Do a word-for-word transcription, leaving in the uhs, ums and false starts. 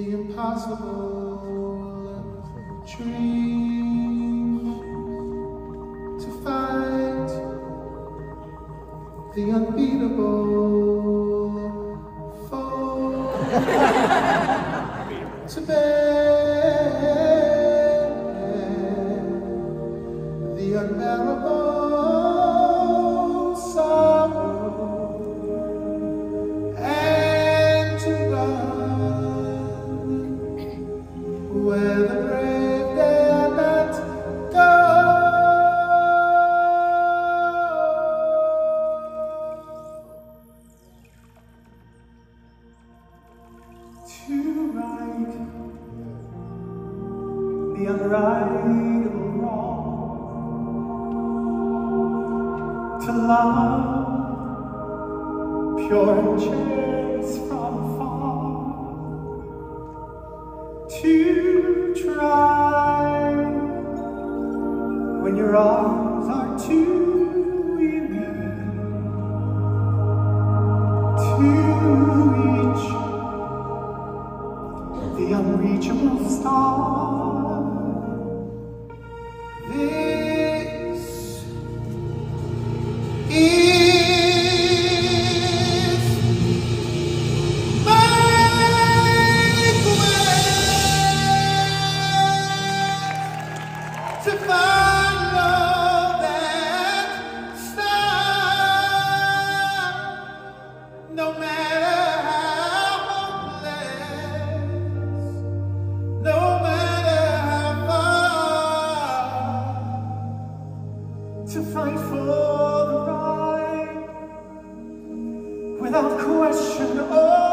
the impossible dream, to fight the unbeatable foe, to bear the unbearable sorrow, and to run where the brave dare not go. To right the unrightable wrong, to love pure and chaste from afar, to try when your arms are too weary, to reach the unreachable star. This is my quest to follow that star, no matter how hopeless, no matter how far, to fight for the right without question or